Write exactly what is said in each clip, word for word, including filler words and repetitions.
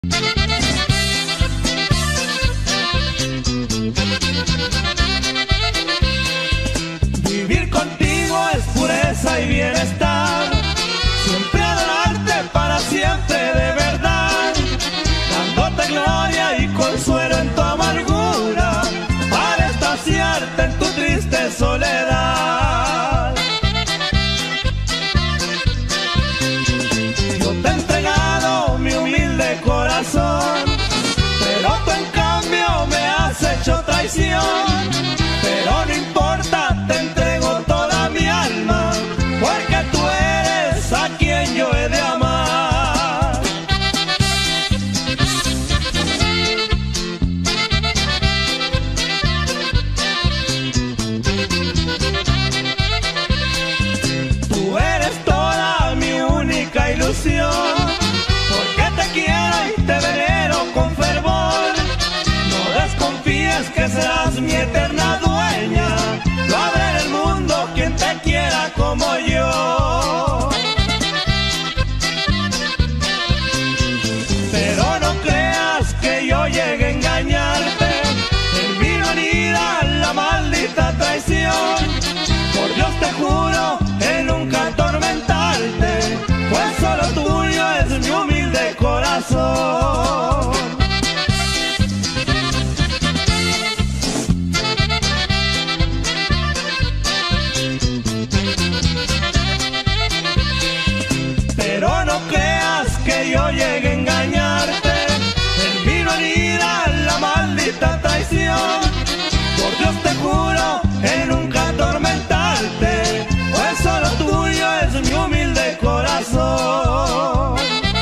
Vivir contigo es pureza y bienestar, siempre adorarte para siempre de verdad, dándote gloria y consuelo en tu amargura, para estaciarte en tu triste soledad. Yo te he entregado mi humilde corazón, pero tú en cambio me has hecho traición. Pero no importa, te entrego toda mi alma, porque tú eres a quien yo he de amar. Tú eres toda mi única ilusión, porque te quiero y te venero con fervor. No desconfíes que serás mi eterna dueña, no habrá en el mundo quien te quiera como yo. Pero no creas que yo llegue a engañarte, en mí no anida la maldita traición. Por Dios te juro en nunca atormentarte, pues solo tuyo es mi humilde corazón. Pero no creas que yo llegue a engañarte, en mí no anida la maldita traición. Por Dios te juro en nunca atormentarte, pues solo tuyo es mi humilde corazón.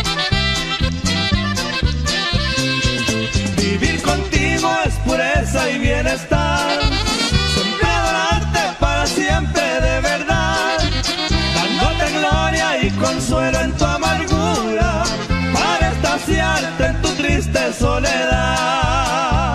Vivir contigo es pureza y bienestar, siempre adorarte para siempre de verdad, dándote gloria y consuelo en tu amargura, para estaciarte en tu triste soledad.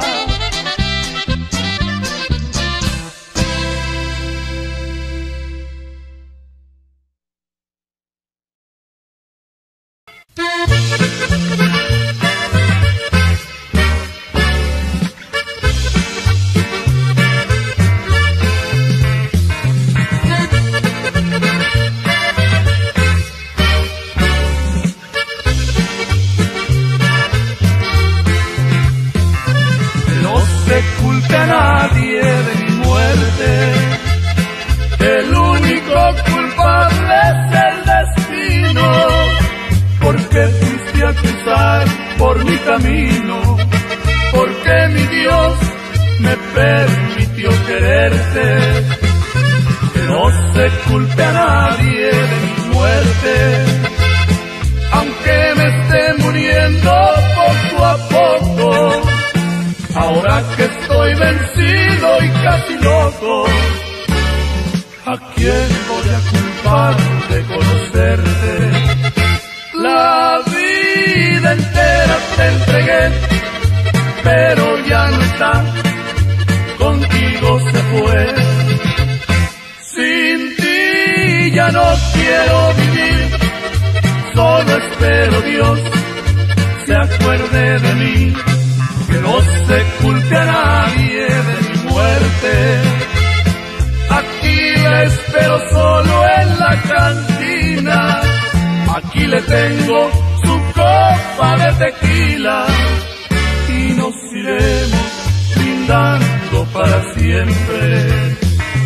Culpe a nadie de mi muerte, el único culpable es el destino, porque fuiste a cruzar por mi camino, porque mi Dios me permitió quererte. Que no se culpe a nadie de mi muerte, aunque me esté muriendo poco a poco. Ahora que estoy vencido y casi loco, ¿a quién voy a culpar de conocerte? La vida entera te entregué, pero ya no está, contigo se fue. Sin ti ya no quiero vivir, solo espero Dios se acuerde de mí. Que no se culpe a nadie de mi muerte, aquí la espero solo en la cantina, aquí le tengo su copa de tequila, y nos iremos brindando para siempre.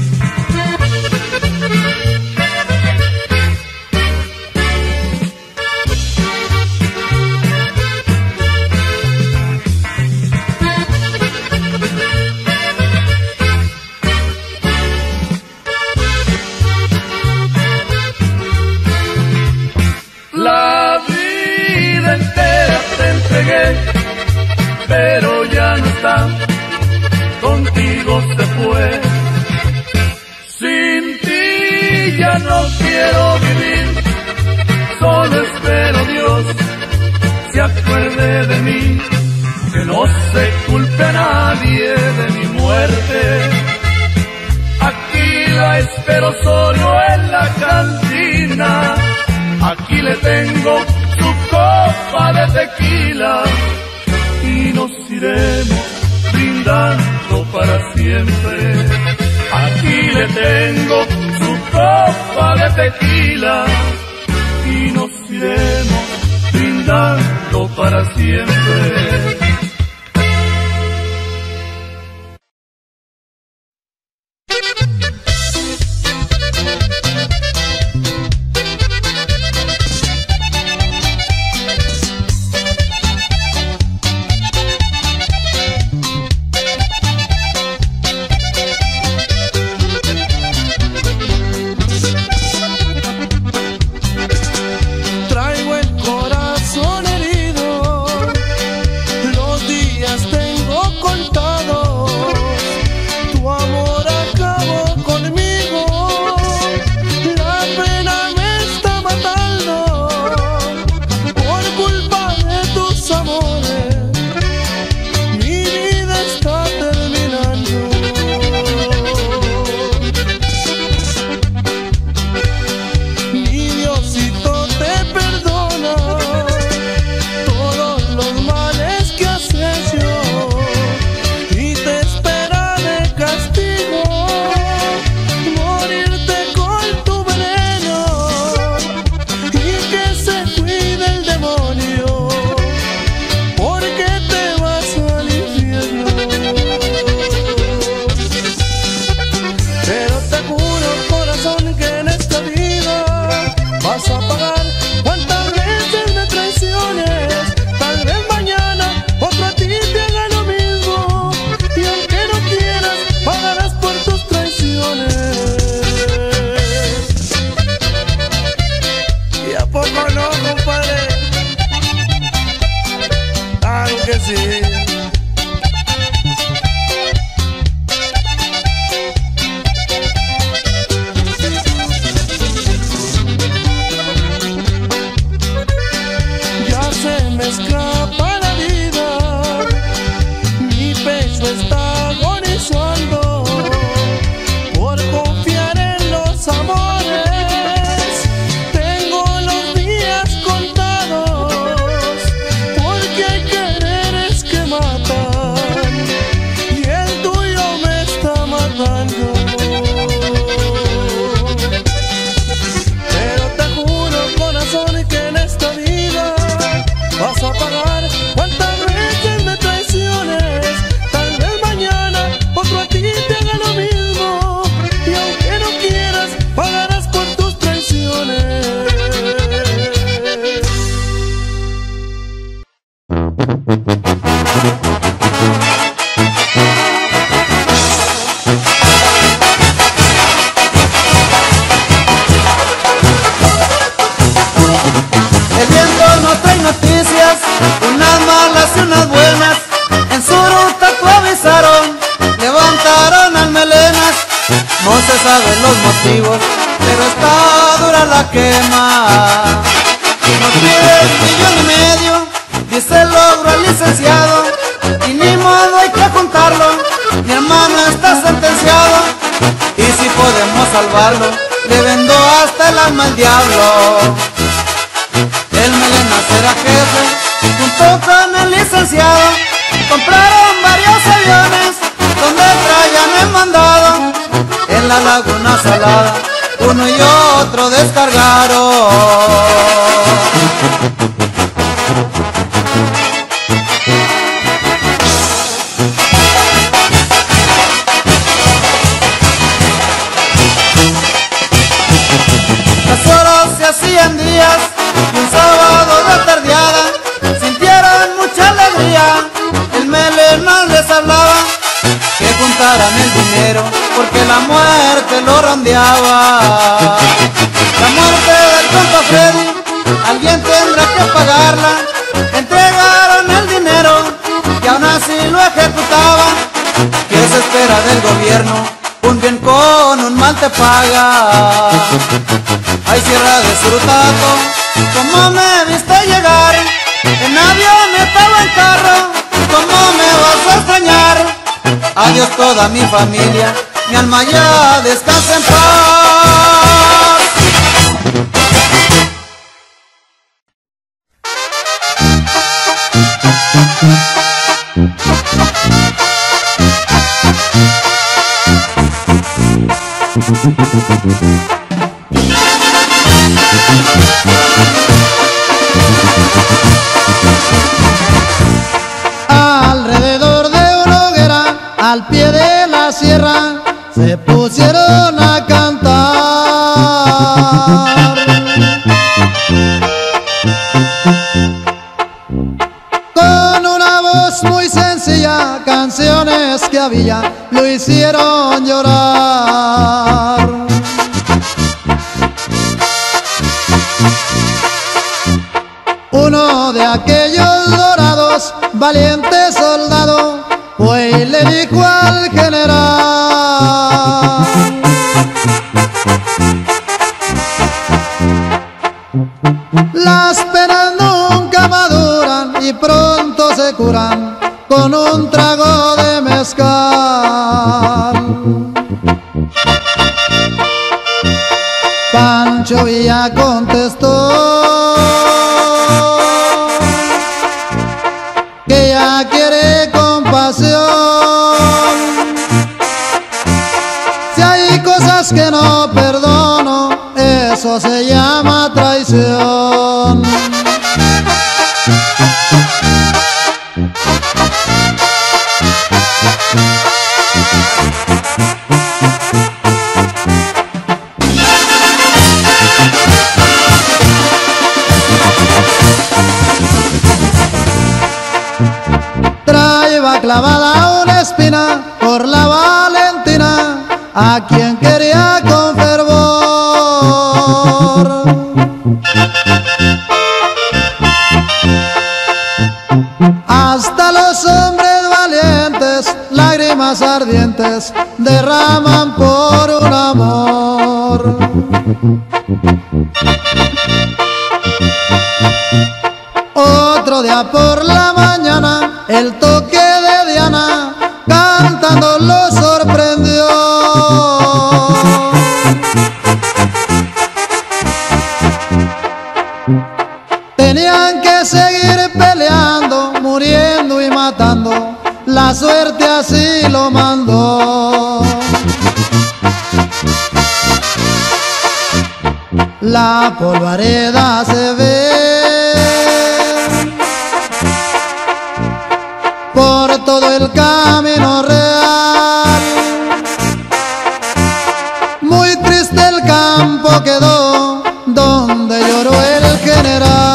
Pero ya no está, contigo se fue. Sin ti ya no quiero vivir, solo espero Dios se acuerde de mí. Que no se culpe a nadie de mi muerte, aquí la espero solo en la cantina, aquí le tengo su copa de tequila y nos iremos brindando para siempre. Aquí le tengo su copa de tequila y nos iremos brindando para siempre. Saben los motivos, pero está dura la quema. Nos piden un millón y medio, dice el logro al licenciado, y ni modo hay que juntarlo, mi hermano está sentenciado, y si podemos salvarlo, le vendo hasta el alma al diablo. El Melenas era jefe, junto con el licenciado, compraron varios aviones, donde traían el mandado. En la laguna salada, uno y otro descargaron. Las horas se hacían días y un sábado de tardeada sintieron mucha alegría. El Melenas les hablaba que juntaran el dinero porque la muerte lo rondeaba. La muerte del tonto Freddy, alguien tendrá que pagarla. Entregaron el dinero y aún así lo ejecutaban. ¿Qué se espera del gobierno? Un bien con un mal te paga. Ay, Sierra de Surutato, ¿cómo me viste llegar? En avioneta o en carro, ¿cómo me vas a extrañar? Adiós toda mi familia, mi alma ya descansa en paz. Alrededor de una hoguera, al pie de la sierra, se pusieron a cantar. Con una voz muy sencilla, canciones que había lo hicieron llorar. Uno de aquellos dorados, valiente soldado, fue y le dijo al general: las penas nunca maduran y pronto se curan con un trago de mezcal. Pancho Villa contestó que ya quiere compasión. Si hay cosas que no perdono, eso se llama traición. Traía clavada una espina por la Valentina, a quien quería con fervor. Hasta los hombres valientes, lágrimas ardientes, derraman por un amor. Otro día por la mañana, el toque de Diana cantando lo sorprendió. Tenían que seguir peleando, muriendo y matando, la suerte así lo mandó. La polvareda se ve por todo el camino real. Muy triste el campo quedó donde lloró el general.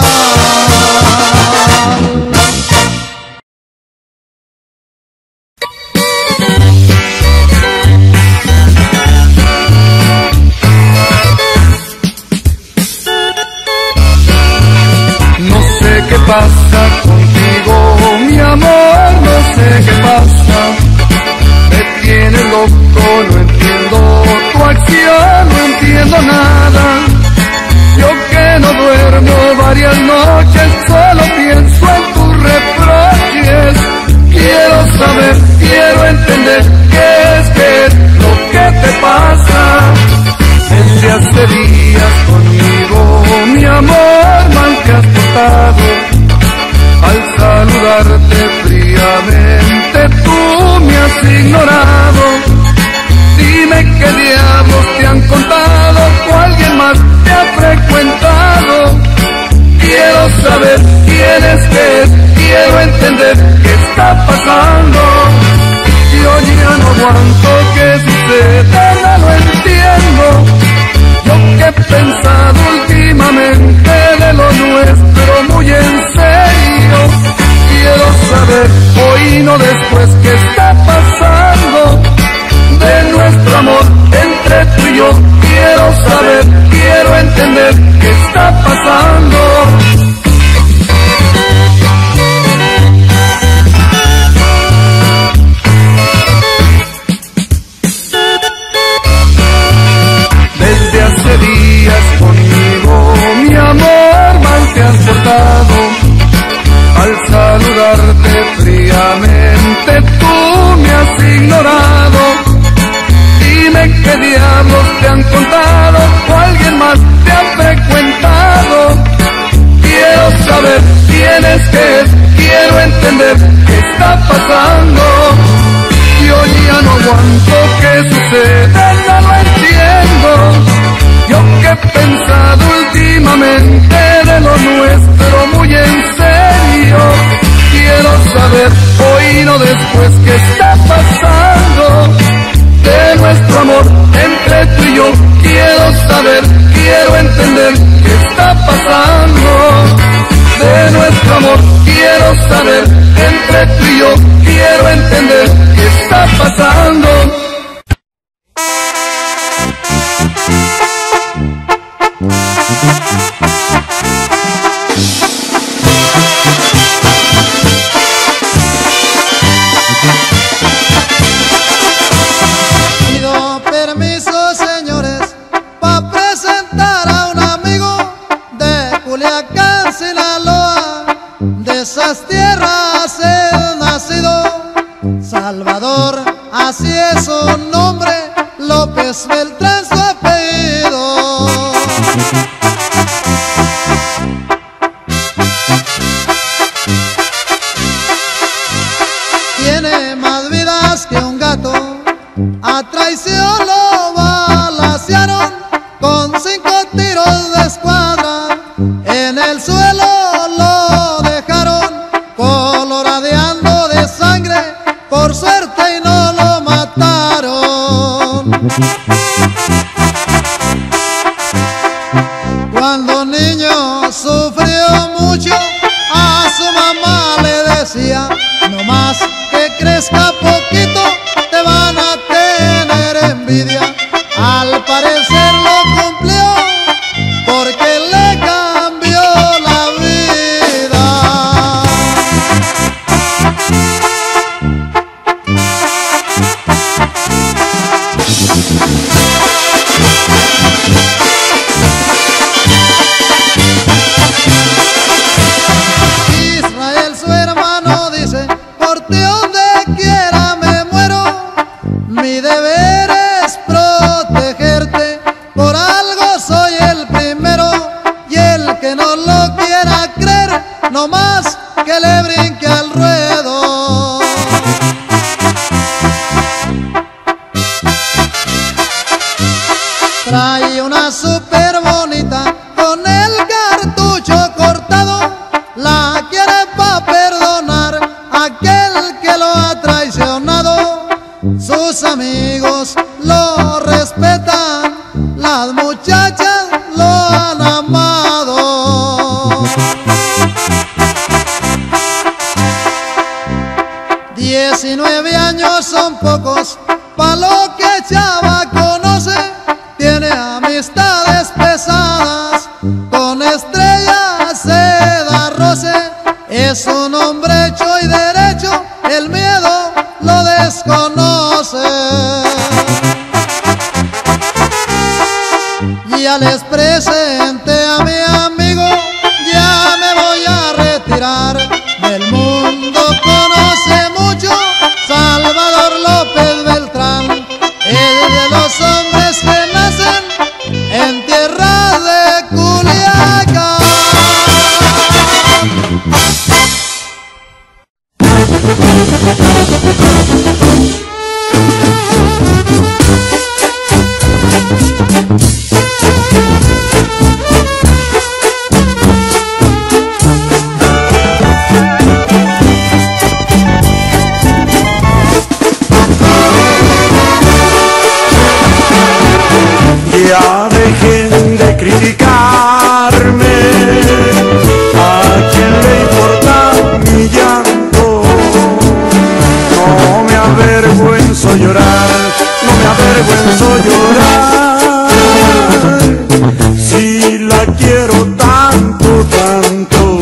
No sé qué pasa contigo, mi amor, no sé qué pasa. Me tienes loco, no entiendo tu acción, no entiendo nada. Yo que no duermo varias noches, solo pienso en tus reproches. Quiero saber, quiero entender qué es, qué es lo que te pasa. Desde hace días conmigo, mi amor, mal te has portado. Al saludarte fríamente tú me has ignorado. Dime qué diablos te han contado, o alguien más te ha frecuentado. Quiero saber quién es, qué es, quiero entender qué está pasando. Yo ya no aguanto que suceda, no lo entiendo. Yo que he pensado últimamente de lo nuestro muy en serio. Quiero saber hoy no después qué está pasando de nuestro amor entre tú y yo. Quiero saber, quiero entender qué está pasando. Desde hace días conmigo, mi amor, mal te has portado. Al saludarte fríamente tú me has ignorado. Dime qué diablos te han contado, o alguien más te ha frecuentado. Quiero saber quién es, qué es, quiero quiero entender qué está pasando. Yo ya no aguanto, ¿qué sucede? No lo entiendo. Yo que he pensado últimamente de lo nuestro muy en serio, quiero saber hoy no después qué está pasando de nuestro amor entre tú y yo. Quiero saber, quiero entender qué está pasando de nuestro amor. Quiero saber entre tú y yo. Quiero entender qué está pasando. Pido permiso, señores, para presentar a un amigo de Culiacán, Sinaloa. De esas tierras he nacido, Salvador, así es su nombre, López Beltrán su apellido. Tiene más vidas que un gato, a traición lo balacearon con cinco tiros de escuadra, en el suelo lo dejaron coloradeando de sangre, por suerte y no lo mataron. Cuando niño sufrió mucho, a su mamá le decía: no más que crezca poquito, te van a tener envidia. Al parecer lo cumplió, porque le cambió la vida. Israel, su hermano, dice: por ti donde quiera me muero, mi deber es protegerte, por algo soy el primero, y el que no lo quiera creer, no más que le brinque al ruedo. Trae una super bonita con el cartucho cortado, la quiere pa' perdonar a aquel que lo ha traicionado. Sus amigos lo respetan, las muchachas lo han amado. Diecinueve años son pocos pa' lo que Chava conoce, tiene amistades pesadas con estrellas se da roce. Es un hombre hecho y derecho, el miedo lo desconoce. Ya les presenté a mi amigo, ya me voy a retirar. Del mundo conoce mucho Salvador López Beltrán, el de los hombres que nacen en tierra de Culiacán. Ya dejen de criticarme, a quién le importa mi llanto. No me avergüenzo llorar, no me avergüenzo llorar. Si la quiero tanto, tanto,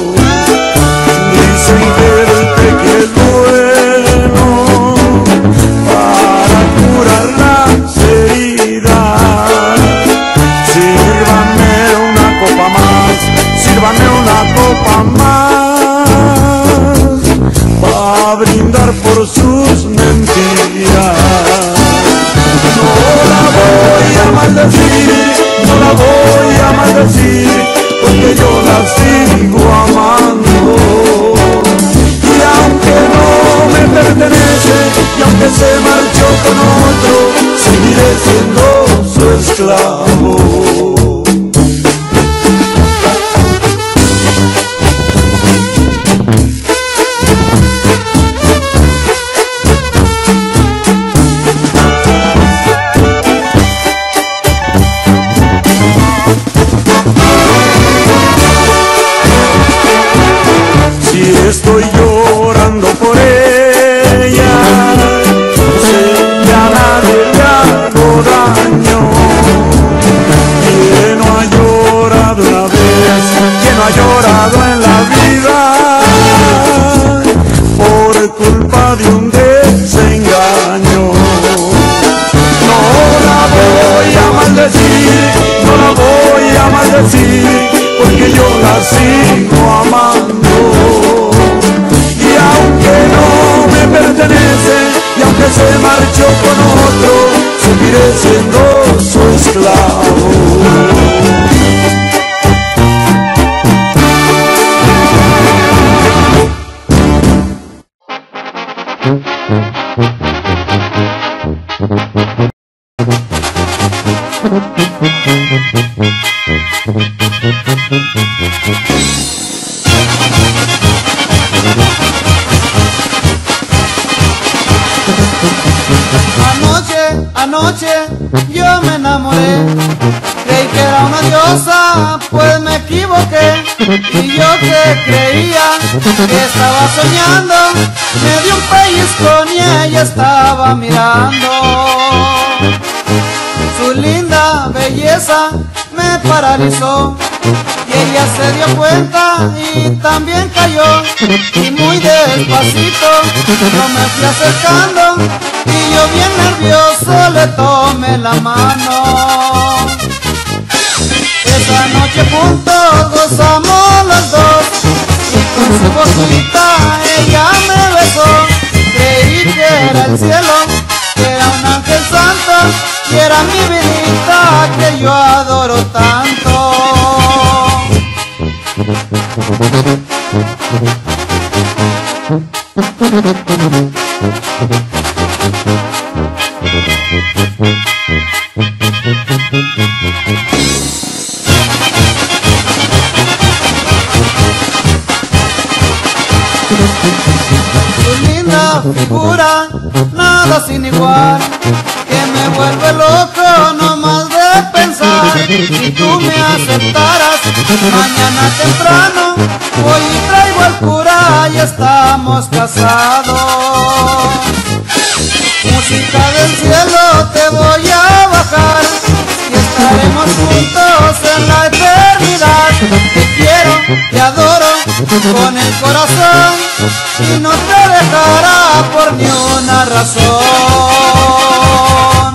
dicen verte que es bueno para curar las heridas. Sírvame una copa más, sírvame una copa más, para brindar por sus mentiras. No la voy a maldecir, no la voy a maldecir, porque yo la sigo amando. esclavo. Estoy llorando por ella, sé que a nadie le hago daño. ¿Quién no ha llorado una vez? ¿Quién no ha llorado en la vida por culpa de un desengaño? No la voy a maldecir, no la voy a maldecir, porque yo la sigo amando. Y aunque se marchó con otro, seguiré siendo su esclavo. Anoche, anoche yo me enamoré, creí que era una diosa, pues me equivoqué. Y yo que creía que estaba soñando, me di un pellizcón y ella estaba mirando. Su linda belleza me paralizó, y ella se dio cuenta y también cayó. Y muy despacito yo me fui acercando, y yo bien nervioso le tomé la mano. Esa noche juntos gozamos los dos, y con su boquita ella me besó. Creí que era el cielo, que era un ángel santo, y era mi vidita que yo adoro tanto. Tu linda figura, nada sin igual, que me vuelve loco nomás de pensar. Si tú me aceptaras, mañana temprano voy y traigo al cura y estamos casados. Música del cielo te voy a bajar, y estaremos juntos en la eternidad. Te quiero, te adoro con el corazón, y no te dejará por ni una razón.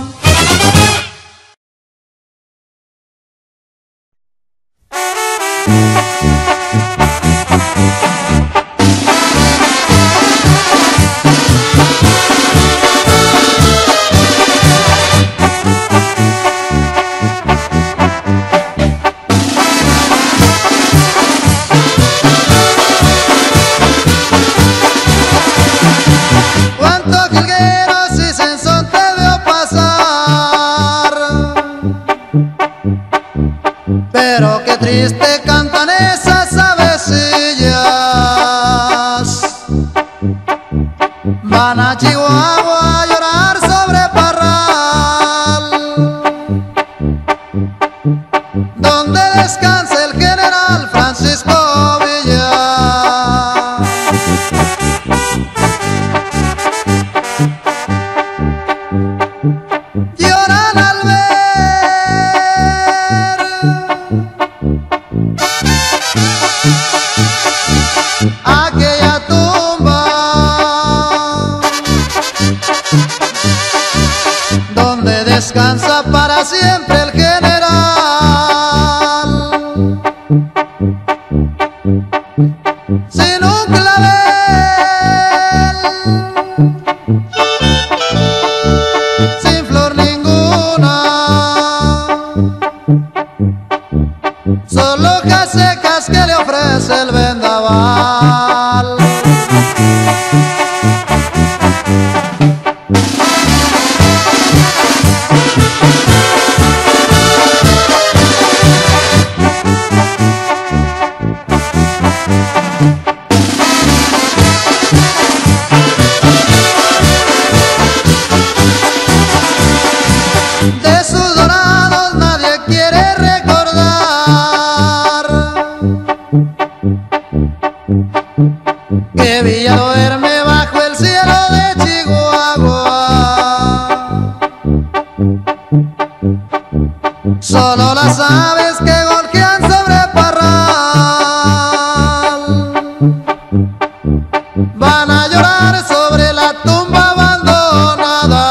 Pero qué triste cantan esas avecillas, van a Chihuahua a llorar sobre Parral, donde descansa el general Francisco Villa. Lloran al ver aquella tumba donde descansa para siempre el general. Sin un clavel, sin flor ninguna, solo hojas secas que le ofrece el vendaval. Villa duerme bajo el cielo de Chihuahua. Solo las aves que golpean sobre parral van a llorar sobre la tumba abandonada.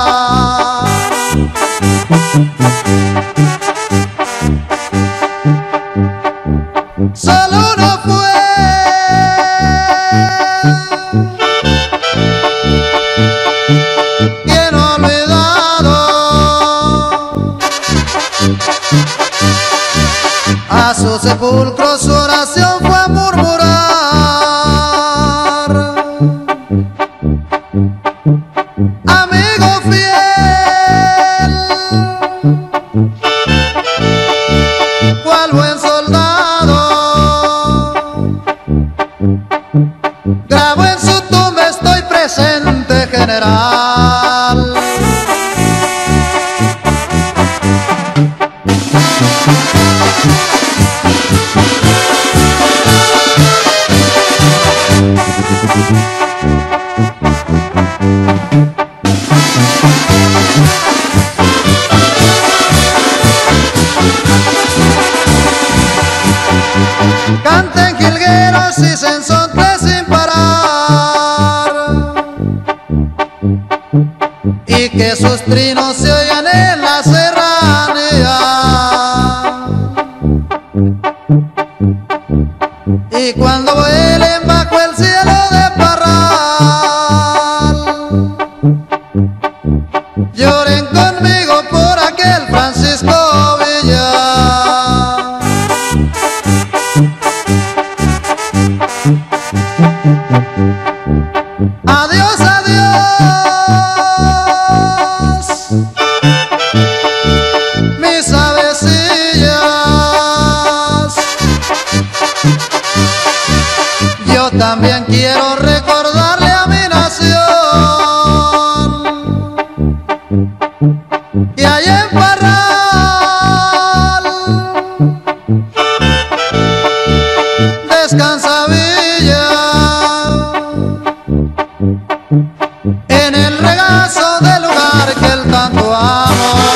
Solo uno fue bien olvidado, a su sepulcro su oración fue a murmurar: amigo fiel, cual buen soldado, grabo en su tumba estoy presente, general. Canten jilgueros y sensontes sin parar, y que sus trinos se oigan en la serranía. Y cuando vuelen bajo el cielo de parral, lloren conmigo por aquel Francisco Villa. Adiós, adiós, mis avecillas. Yo también quiero recordarle a mi nación que allá en Parral descansa Villa, en el regazo del lugar que él tanto amó.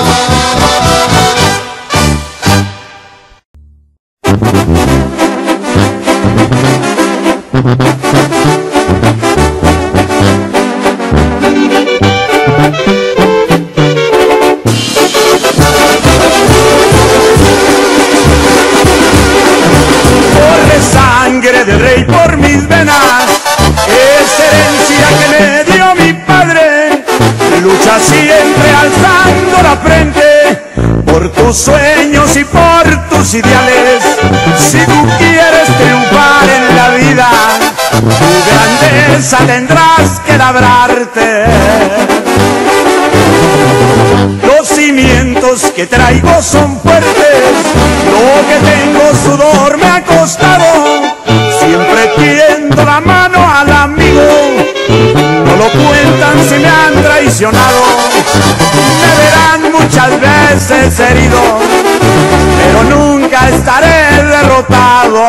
Corre sangre del rey por mis venas, es herencia que me dio mi padre. Lucha siempre alzando la frente por tus sueños y por tus ideales. Si tú quieres triunfar en la vida, tu grandeza tendrás que labrarte. Los cimientos que traigo son fuertes, lo que tengo sudor me ha costado. Siempre tiendo la mano al amigo, no lo cuentan si me han traicionado. Me verán muchas veces herido, pero nunca estaré derrotado.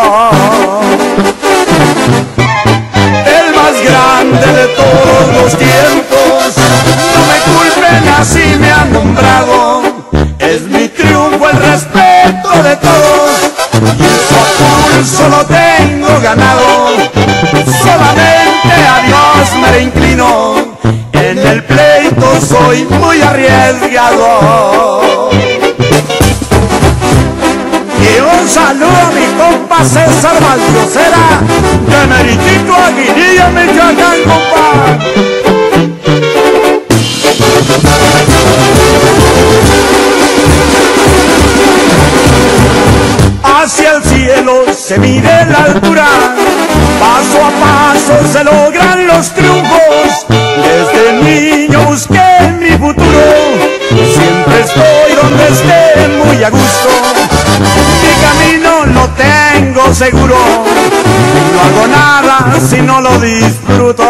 El más grande de todos los tiempos, no me culpen, así me han nombrado. Es mi triunfo, el respeto de todos, y el pulso lo tengo ganado. Solamente a Dios me le inclino, en el pleito soy muy arriesgado. Y un saludo a mi compa César Valdiosera, de Meritito Aguililla, Michoacán, compa. Hacia el cielo se mide la altura, paso a paso se logran los triunfos. Desde niño busqué mi futuro, siempre estoy donde esté muy a gusto. Mi camino lo tengo seguro, no hago nada si no lo disfruto.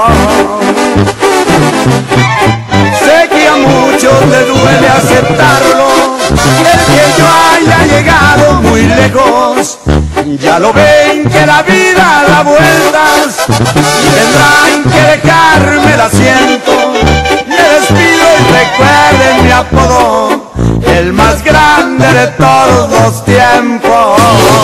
Sé que a muchos les duele aceptarlo, el que yo haya llegado muy lejos, ya lo ven Dicen que la vida da vueltas y tendrán que dejarme el asiento. Me despido y recuerden mi apodo, el más grande de todos los tiempos.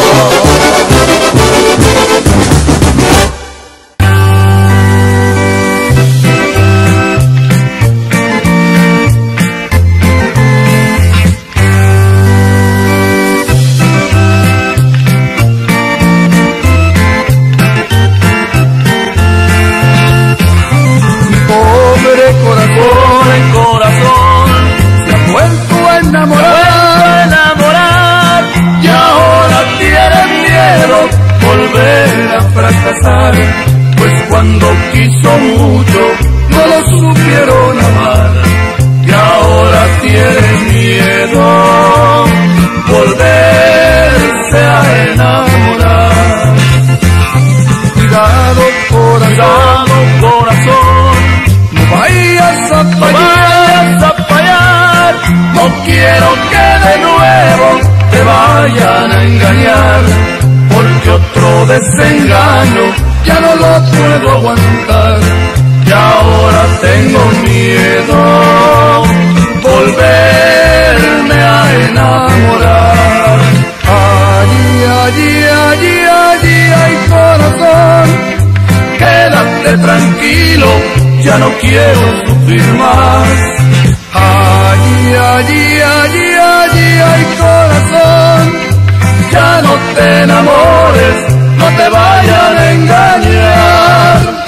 Pues cuando quiso mucho no lo supieron amar, y ahora tiene miedo volverse a enamorar. Cuidado corazón, corazón, no vayas a fallar, no vayas a fallar. No quiero que de nuevo te vayan a engañar, porque otro desengaño ya no lo puedo aguantar, y ahora tengo miedo volverme a enamorar. Allí, allí, allí, allí, ay corazón, quédate tranquilo, ya no quiero sufrir más. Allí, allí, allí, allí, ay corazón, ya no te enamores, no te vayan a engañar.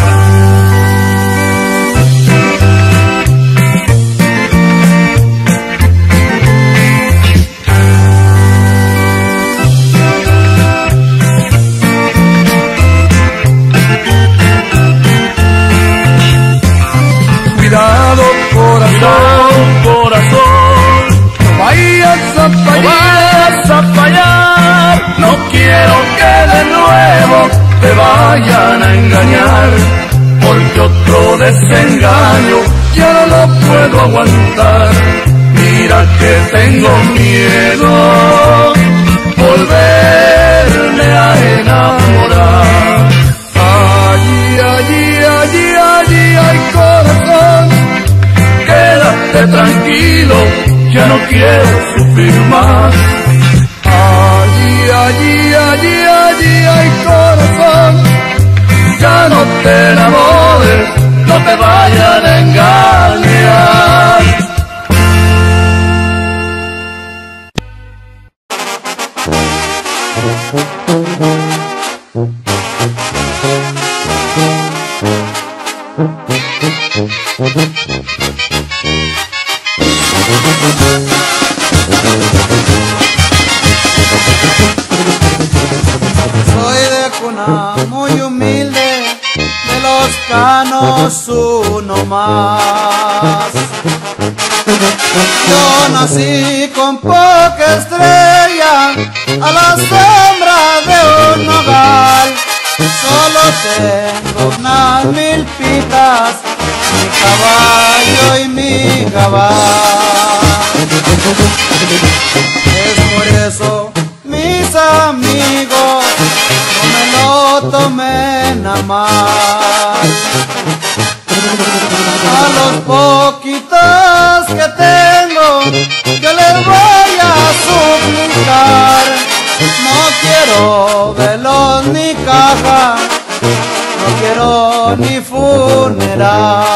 Cuidado corazón, corazón, no vayas a fallar, no vayas a fallar. No quiero que de nuevo te vayan a engañar, porque otro desengaño ya no lo puedo aguantar. Mira que tengo miedo volverme a enamorar. Allí, allí, allí, allí, ay corazón, quédate tranquilo, ya no quiero sufrir más. Allí, allí, allí, allí, ay corazón, ya no te enamores, no te vayan a engañar. Soy de cuna muy humilde, de los canos uno más. Yo nací con poca estrella, a la sombra de un hogar. Solo tengo unas milpitas, mi caballo y mi gabán. Es por eso, mis amigos, no me lo tomen a mal. A los poquitos que tengo, yo les voy a suplicar. No quiero velos ni caja, no quiero ni funeral.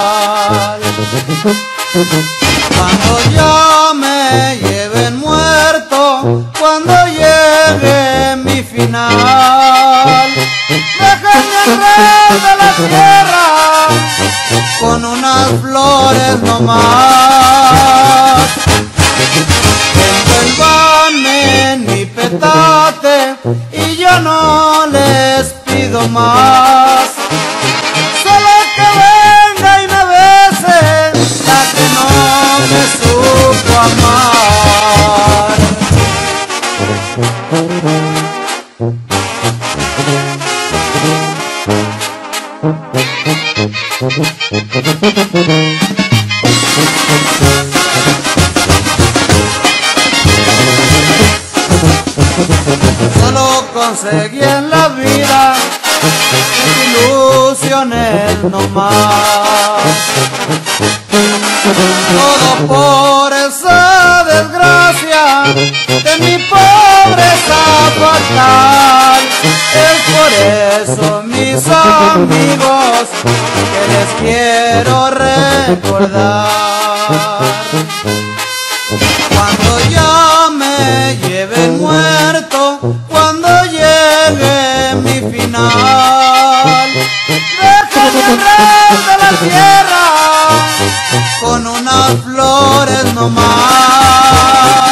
Cuando ya me lleven muerto, cuando llegue mi final, déjenme entrar de la tierra con unas flores nomás. Envuélvanme en mi petate y yo no les pido más. Solo que venga y me bese la que no me supo amar. Solo conseguí en la vida, ilusiones no más. Todo por esa desgracia de mi pobreza fatal. Es por eso, mis amigos, que les quiero recordar. Cuando ya me lleven muerto, cuando llegue mi final, déjenme entrar de la tierra con unas flores nomás.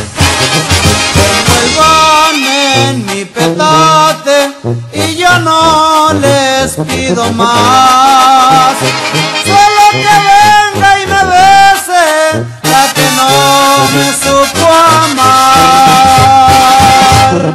Envuélvanme en mi petate y yo no les pido más. Solo que venga y me bese la que no me supo amar.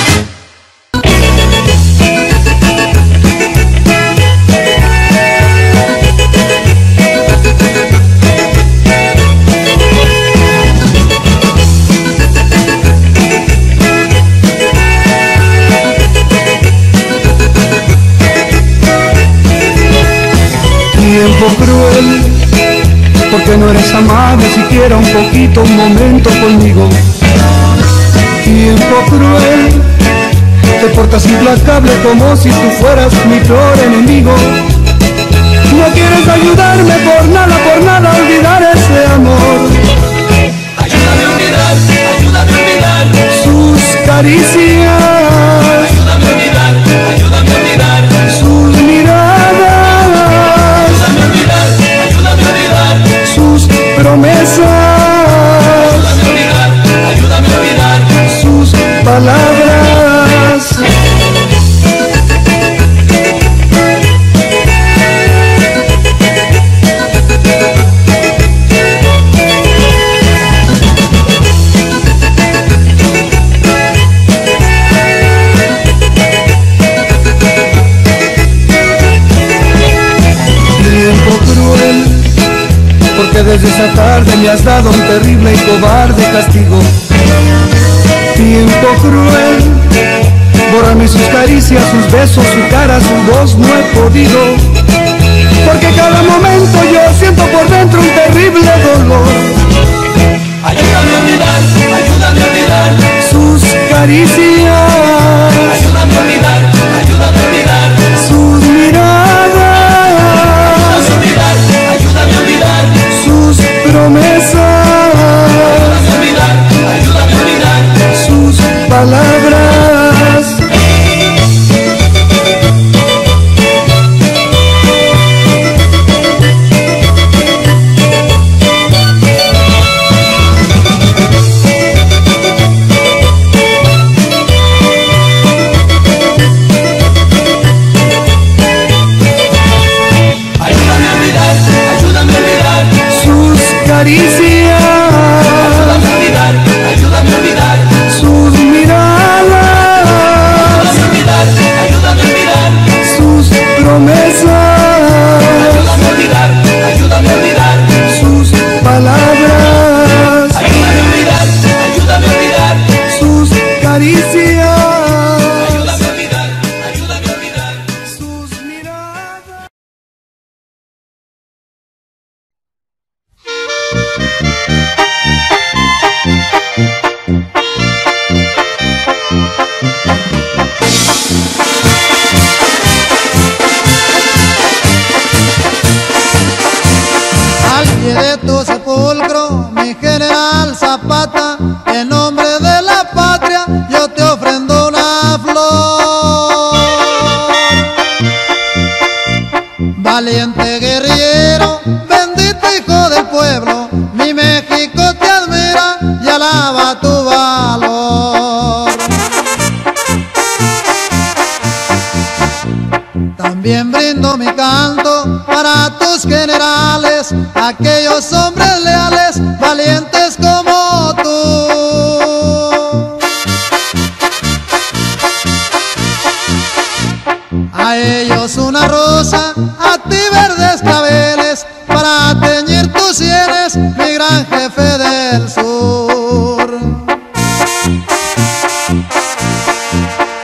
Tiempo cruel, porque no eres amable siquiera un poquito, un momento conmigo. Tiempo cruel, te portas implacable como si tú fueras mi peor enemigo. No quieres ayudarme por nada, por nada olvidar ese amor. Ayúdame a olvidar, ayúdame a olvidar sus caricias. Ayúdame a olvidar, ayúdame a olvidar sus miradas. Ayúdame a olvidar, ayúdame a olvidar sus promesas. Ayúdame a olvidar, ayúdame a olvidar sus palabras. Tiempo cruel, porque desde esa tarde me has dado un terrible y cobarde castigo. Tiempo cruel, bórrame sus caricias, sus besos, su cara, su voz, no he podido. Porque cada momento yo siento por dentro un terrible dolor. Ayúdame a olvidar, ayúdame a olvidar sus caricias. Ayúdame a olvidar, ayúdame a olvidar sus miradas. Ayúdame a olvidar, ayúdame a olvidar sus promesas. Ayúdame a olvidar, ayúdame a olvidar sus palabras. Ayúdame a olvidar, ayúdame a olvidar Sus caricias. Ayúdame a olvidar, ayúdame a olvidar Sus miradas. Ayúdame a olvidar, ayúdame a olvidar Sus promesas. Ayúdame a olvidar, ayúdame a olvidar Sus palabras. Ayúdame a olvidar, ayúdame a olvidar Sus caricias. Ayúdame a olvidar, ayúdame a olvidar Sus miradas. Al pie de tu sepulcro, mi general Zapata, en nombre de la patria, yo te ofrendo una flor. Valiente guerrillero, bendito hijo del pueblo, mi México te admira y alaba tu valor. También brindo mi canto para tus generales, aquellos hombres leales, valientes como tú. A ellos una rosa, a ti verdes claveles, para teñir tus sienes, mi gran jefe del sur.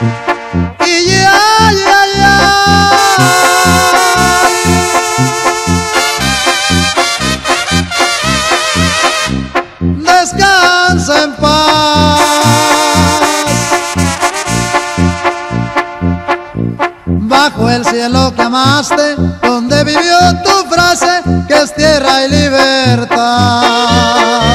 cielo que amaste, donde vivió tu frase, que es tierra y libertad.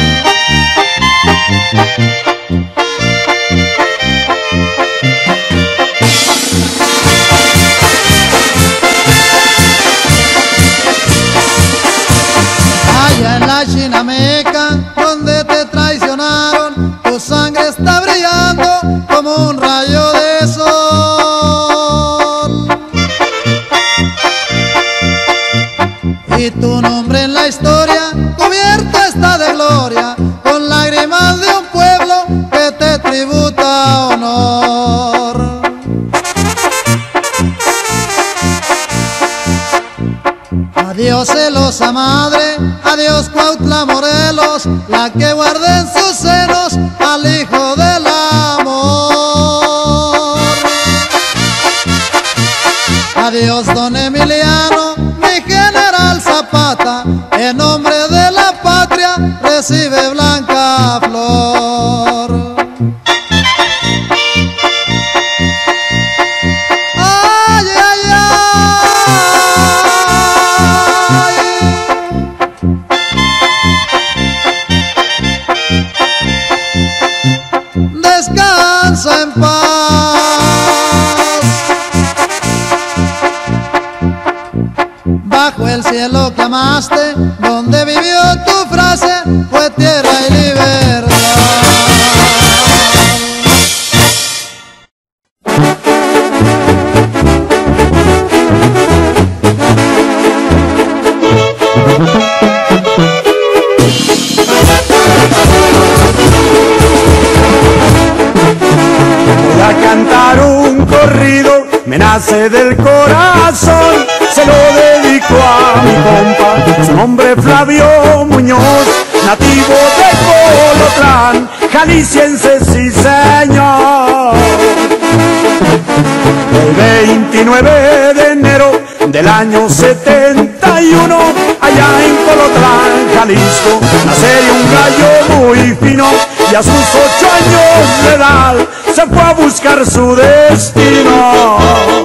Allá en la Chinameca, donde te traicionaron, tu sangre está brillando como un rayo de sol. Y tu nombre en la historia cubierto está de gloria, con lágrimas de un pueblo que te tributa honor. Adiós celosa madre, adiós Cuautla Morelos, la que guarda en sus senos al hijo del amor. Adiós don Emiliano, mi general Zapata, en nombre de la patria recibe blanca flor. Ay, ay, ay. Descansa en paz. Bajo el cielo que amaste, donde vivió tu frase, fue tierra y libertad. Voy a cantar un corrido, me nace del corazón, se lo dedico a mi compa, su nombre Flavio Muñoz, nativo de Colotlán, jalisciense sí señor. El veintinueve de enero del año setenta y uno, allá en Colotlán, Jalisco, nacería un gallo muy fino, y a sus ocho años de edad se fue a buscar su destino.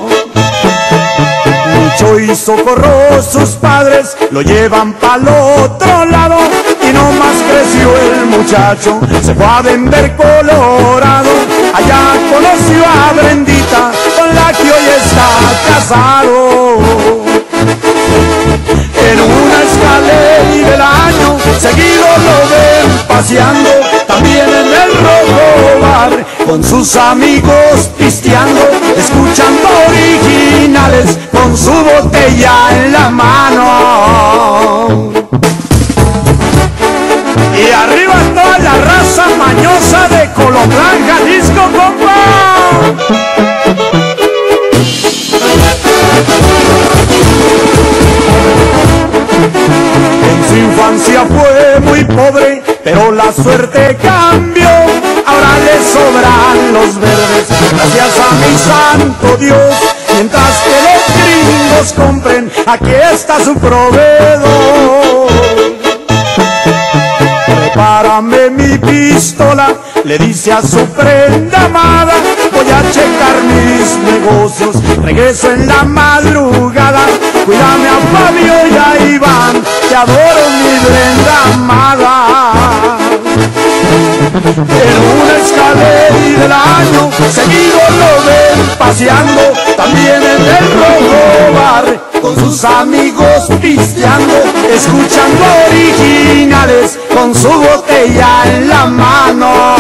Luchó y socorró sus padres, lo llevan pa'l otro lado, y no más creció el muchacho, se fue a Denver, Colorado. Allá conoció a Brendita, con la que hoy está casado. En una escalera del año, seguido lo ven paseando, también en el Rojo Bar, con sus amigos pisteando, escuchando originales, con su botella en la mano. Y arriba toda la raza mañosa de Colotlán, Jalisco, compa. En su infancia fue muy pobre, pero la suerte cambió. Ahora le sobran los verdes, gracias a mi santo Dios. Mientras que los gringos compren, aquí está su proveedor. Prepárame mi pistola, le dice a su prenda amada, voy a checar mis negocios, regreso en la madrugada. Cuídame a Fabio y a Iván, te adoro mi Brenda amada. En una escalera del año, seguido lo ven paseando, también en el Rojo Bar, con sus amigos pisteando, escuchando originales, con su botella en la mano.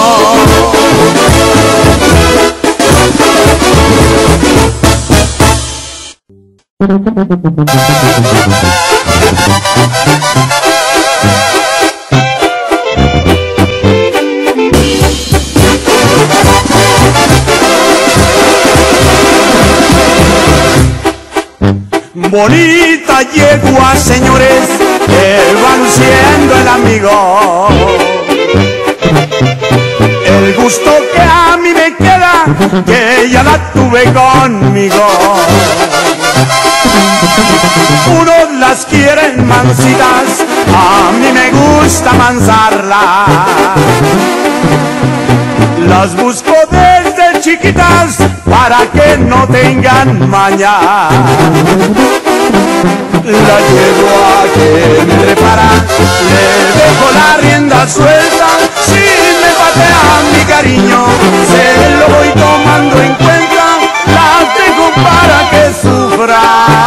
Bonita yegua, señores, que va luciendo el amigo. El gusto que a mí me queda, que ya la tuve conmigo. Unos las quieren mansitas, a mí me gusta mansarlas. Las busco desde chiquitas para que no tengan maña. La yegua que me repara, le dejo la rienda suelta. Si me patea mi cariño, se lo voy tomando en cuenta. Las dejo para que sufra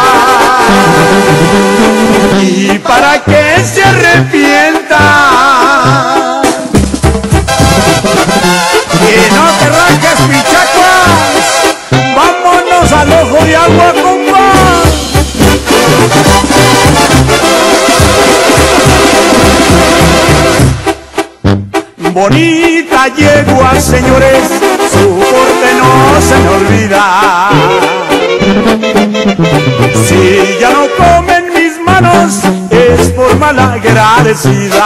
y para que se arrepienta. Que no te rajes, pichacuas, vámonos al ojo de agua, compa. Bonita yegua, señores, su porte no se me olvida. Si ya no comen mis manos, es por malagradecida.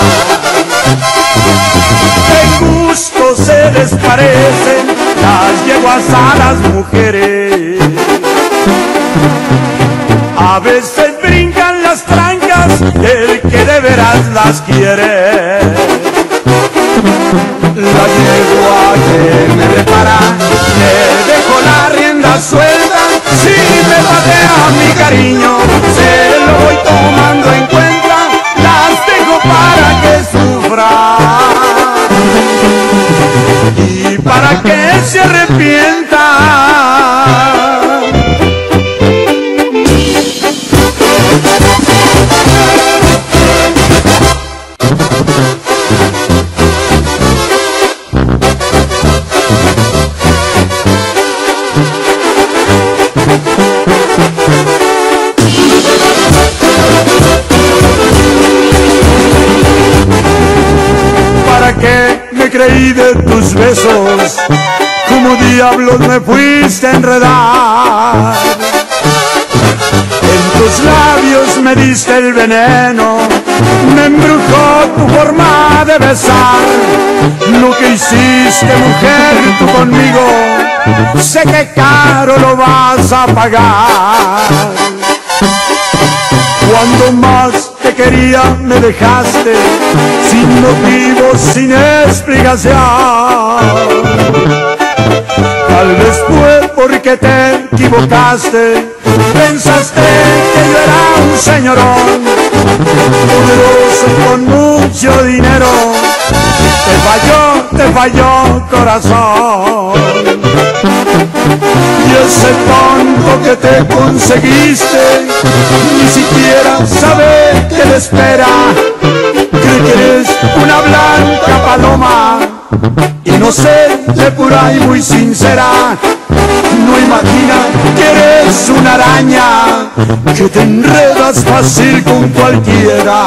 En gusto se les parecen las yeguas a las mujeres. A veces brincan las trancas el que de veras las quiere. La yegua que me repara, le dejo la rienda suelta. Si me patea mi cariño, se lo voy tomando en cuenta. Las dejo para que sufra y para que se arrepienta. Que me creí de tus besos, como diablos me fuiste a enredar. En tus labios me diste el veneno, me embrujó tu forma de besar. Lo que hiciste, mujer, tú conmigo, sé que caro lo vas a pagar. Cuando más te quería me dejaste, sin motivo, sin explicación. Tal vez fue porque te equivocaste, pensaste que yo era un señorón, poderoso con mucho dinero. Te falló, te falló corazón. Y ese tonto que te conseguiste ni siquiera sabe qué le espera. Cree que eres una blanca paloma, inocente, pura y muy sincera. No imagina que eres una araña, que te enredas fácil con cualquiera.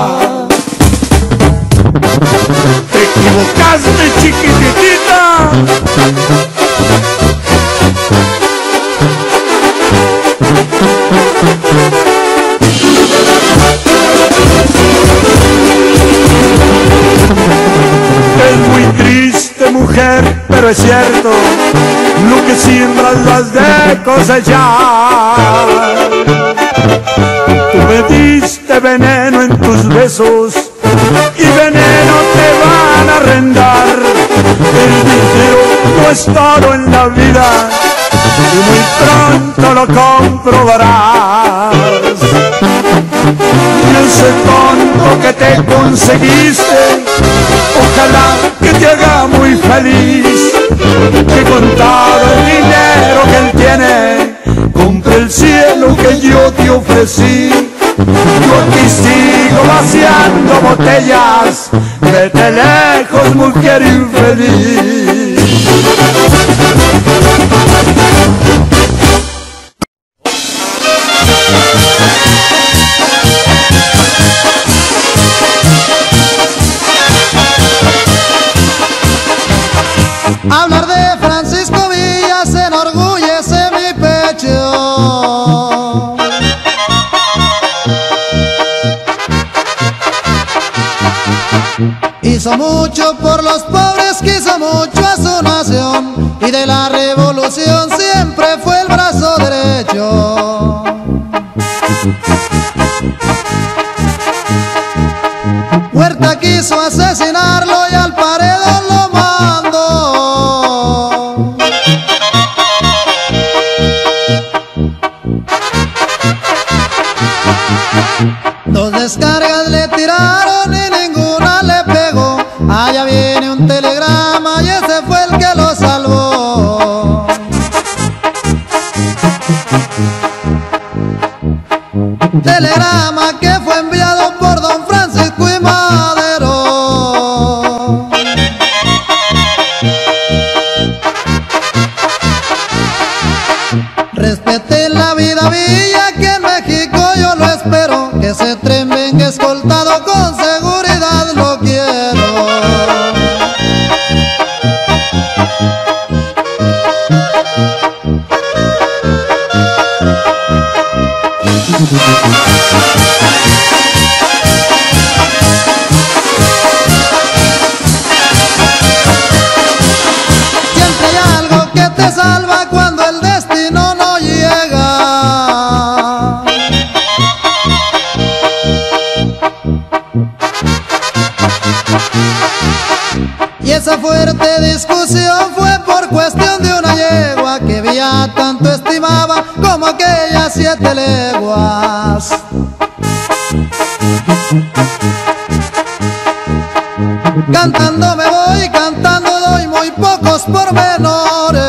Te equivocaste, chiquitita. Es muy triste, mujer, pero es cierto, lo que siembras lo has de cosechar. Tú me diste veneno en tus besos y veneno te van a arrendar. El dinero no es todo en la vida y muy pronto lo comprobarás. Y ese tonto que te conseguiste, ojalá que te haga muy feliz, que con todo el dinero que él tiene compre el cielo que yo te ofrecí. Yo aquí sigo vaciando botellas, vete lejos, mujer infeliz. Hablar de Francisco Villa se enorgullece mi pecho. Hizo mucho por los pobres, quiso mucho a su nación, y de la revolución siempre fue el brazo derecho. Huerta quiso asesinarlo y al paredón lo mandó. Dos descargas le tiraron y ninguna le pegó. Allá viene un telegrama y ese fue el que lo salvó. Telegrama que fue enviado por don Francisco y Madero. Respeten la vida villa que en México yo lo espero. Que ese tren venga escoltado con seguridad lo quiero. Siempre hay algo que te salva cuando el destino no llega. Y esa fuerte discusión fue por cuestión de una yegua que Villa tanto estimaba como aquellas siete leguas. Cantando me voy, cantando doy muy pocos pormenores.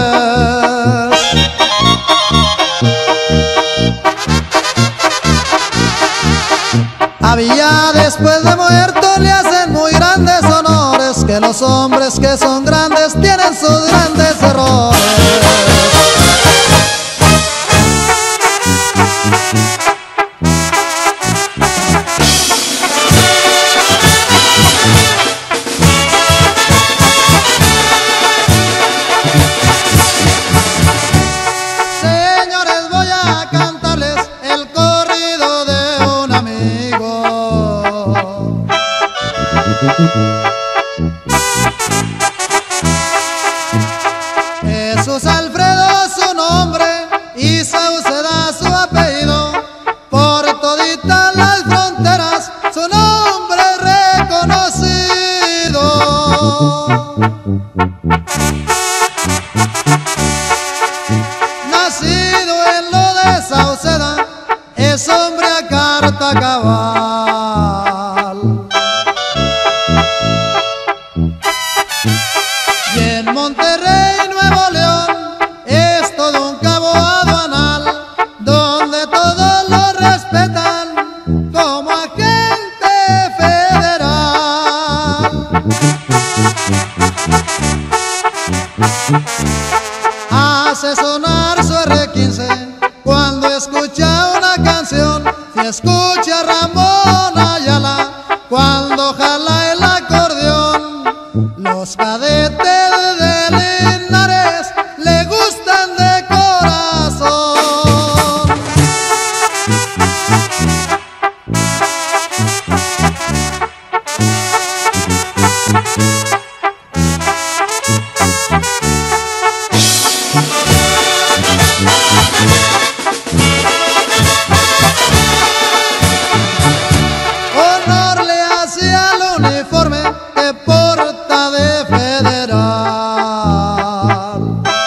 A Villa después de muerto le hacen muy grandes honores, que los hombres que son grandes tienen sus grandes errores. Señores, voy a cantarles el corrido de un amigo. Jesús Alfredo su nombre y Sauceda su apellido. Por toditas las fronteras su nombre es reconocido. Nacido en lo de Sauceda, es hombre a carta cabal. Y en Monterrey, Nuevo León, es todo un cabo aduanal, donde todos lo respetan como agente federal. Hace sonar su erre quince cuando escucha una canción. Si escucha a Ramón Ayala cuando jala el acordeón. Los cadetes de Linares le gustan de corazón. Honor le hace al uniforme que porta de federal.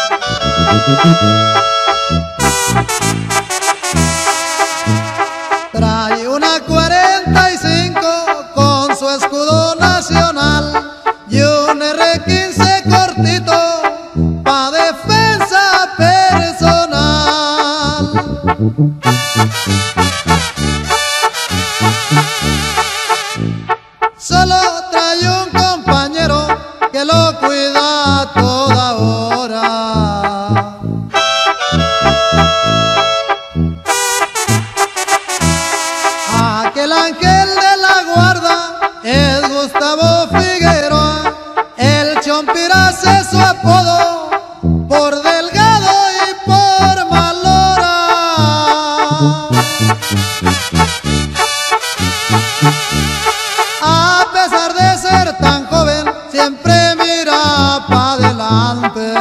Trae una cuarenta y cinco con su escudo nacional y un erre quince cortito pa' defensa personal. Solo trae un compañero que lo cuida a toda hora. Aquel ángel de la guarda es Gustavo Figueroa. El Chompiras es su apodo por delgado y por malhora. A pesar de ser tan joven, siempre mira pa' adelante.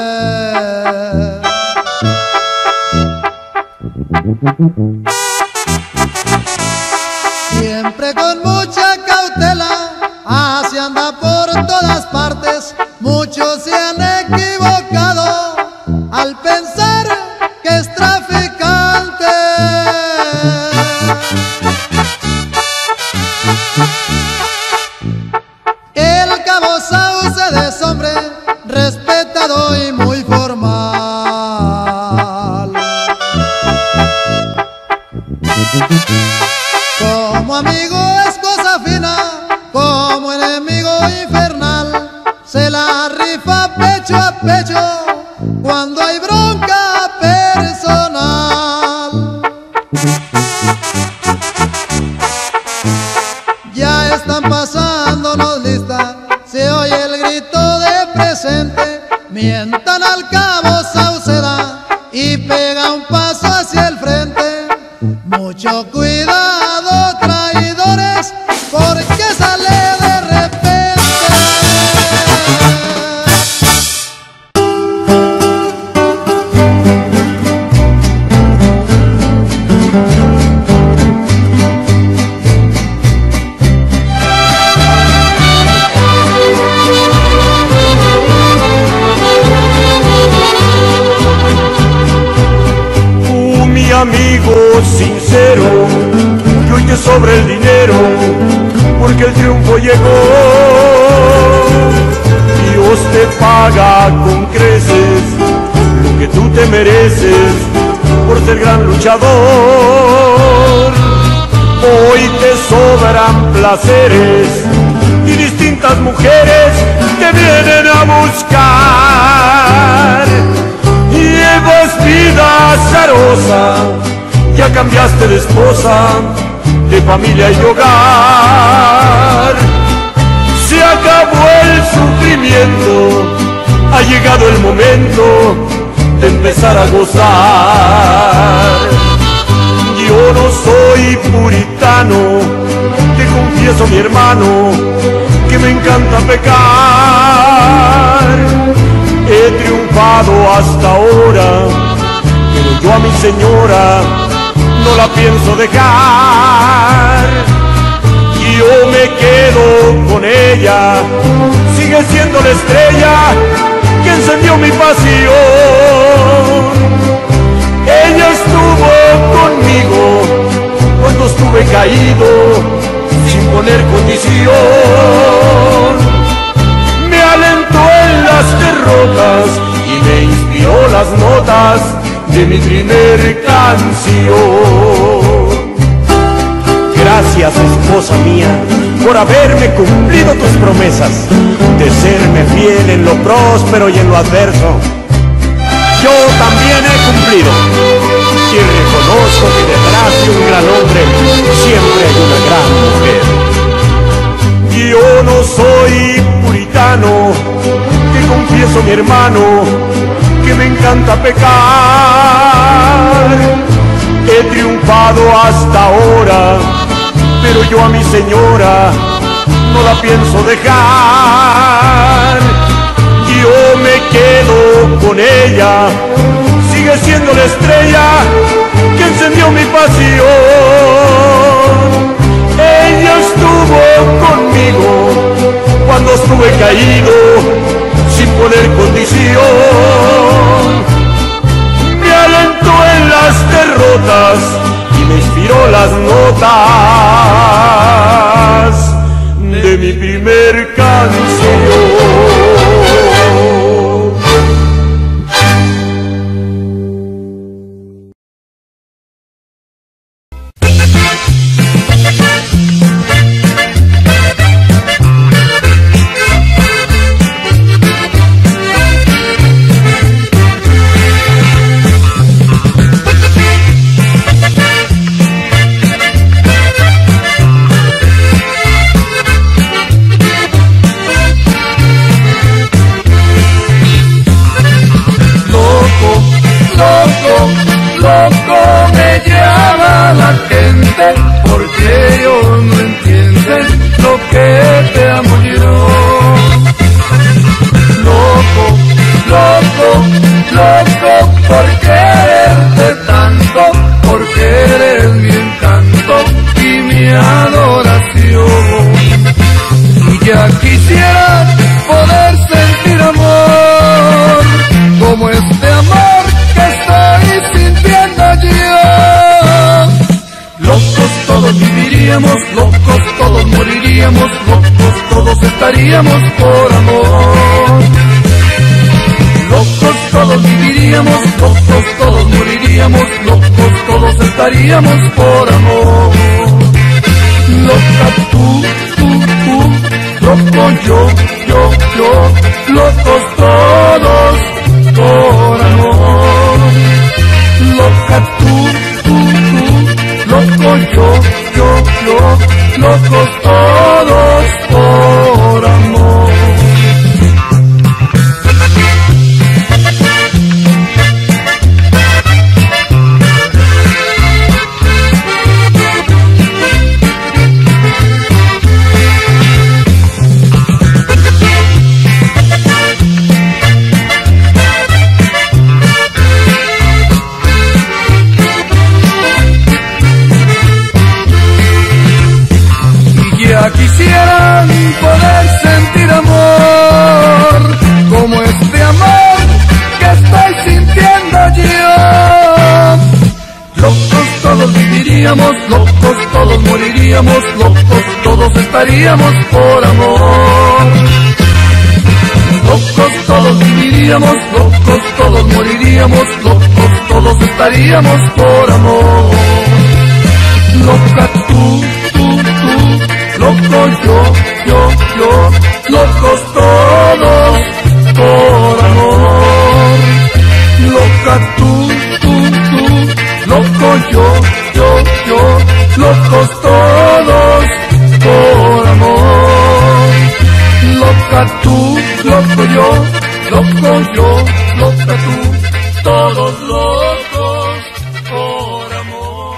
Siempre con mucha cautela, así anda por todas partes. Muchos se han equivocado al pensar que es traficante. Como amigo es cosa fina, como enemigo infernal, se la rifa pecho a pecho cuando hay bronca personal. Ya están pasándonos lista, se oye el grito de presente, mientan al cabo Sauceda y pega un paso hacia el frente. Mucho cuidado, traidores, porque sale de repente. Tú, mi amigo sincero, que hoy te sobra el dinero, porque el triunfo llegó. Dios te paga con creces lo que tú te mereces por ser gran luchador. Hoy te sobran placeres y distintas mujeres te vienen a buscar. Llevas vida azarosa, ya cambiaste de esposa, de familia y de hogar. Se acabó el sufrimiento, ha llegado el momento de empezar a gozar. Yo no soy puritano, te confieso, mi hermano, que me encanta pecar. He triunfado hasta ahora, pero yo a mi señora no la pienso dejar. Yo me quedo con ella, sigue siendo la estrella que encendió mi pasión. Ella estuvo conmigo cuando estuve caído, sin poner condición. Me alentó en las derrotas y me inspiró las notas de mi primer canción. Gracias, esposa mía, por haberme cumplido tus promesas de serme fiel en lo próspero y en lo adverso. Yo también he cumplido y reconozco que detrás de un gran hombre siempre hay una gran mujer. Yo no soy puritano, te confieso, mi hermano, que me encanta pecar. He triunfado hasta ahora, pero yo a mi señora no la pienso dejar. Yo me quedo con ella, sigue siendo la estrella que encendió mi pasión. Ella estuvo conmigo cuando estuve caído, sin poner condición. Me alentó en las derrotas y me inspiró las notas de mi primer canción. Porque ellos no entienden lo que te amo yo. Loco, loco, loco por quererte tanto, porque eres mi encanto y mi adoración. Y ya quisiera poder sentir amor, como este amor que estoy sintiendo yo. Locos todos viviríamos, locos todos moriríamos, locos todos estaríamos por amor. Locos todos todos viviríamos, locos todos moriríamos, locos todos estaríamos por amor. Loca tú, tú, tú, loco yo, yo, yo, locos todos por amor. Loca tú, tú, tú, loco yo, yo, yo, locos todos por amor. Quisieran poder sentir amor como este amor que estoy sintiendo yo. Locos todos viviríamos, locos todos moriríamos, locos todos estaríamos por amor. Locos todos viviríamos, locos todos moriríamos, locos todos estaríamos por amor. Loca tú, tú, tú, loco yo, yo, yo, locos todos por amor. Loca tú, tú, tú, loco yo, yo, yo, locos todos por amor. Loca tú, loco yo, loco yo, loca tú, todos locos por amor.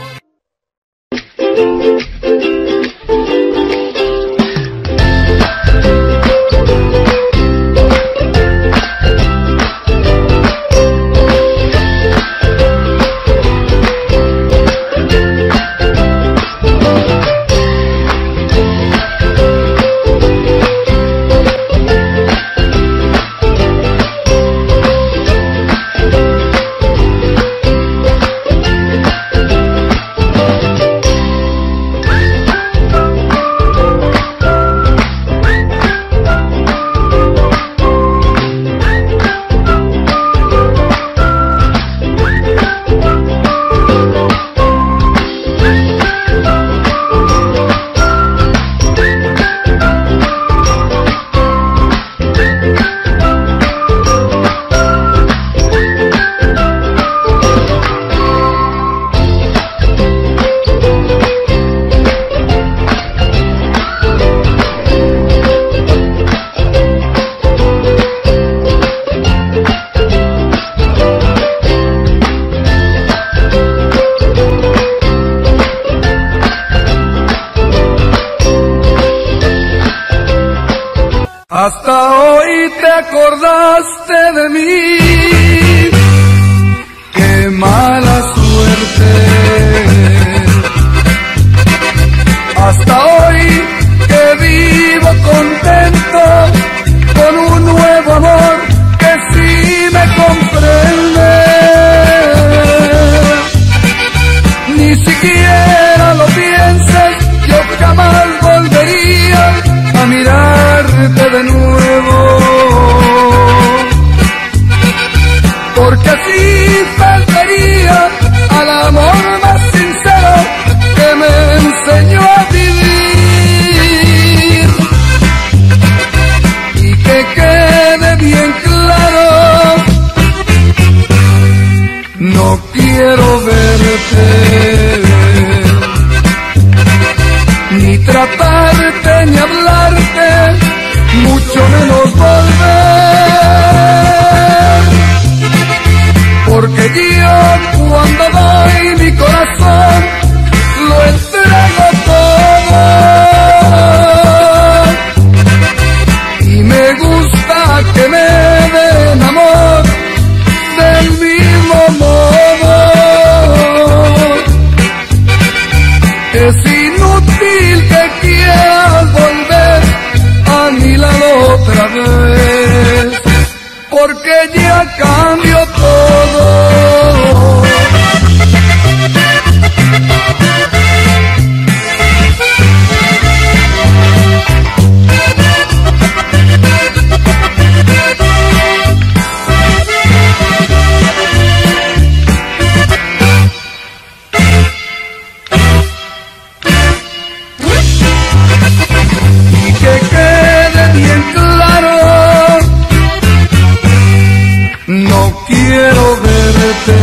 Hasta hoy te acordaste de mí, qué mala suerte. Hasta hoy que vivo contento con un nuevo amor que sí me comprende. Ni siquiera lo pienses, yo jamás volvería a mirarte de nuevo, porque así faltaría al amor más sincero que me enseñó a vivir. Y que quede bien claro, no quiero verte, ni tratarte, ni hablarte, mucho menos volver. Porque yo cuando doy mi corazón lo entrego todo. Y me gusta que me den amor del mismo modo. Es inútil que quieras volver a mi lado otra vez, porque ya cambió todo. quiero verte,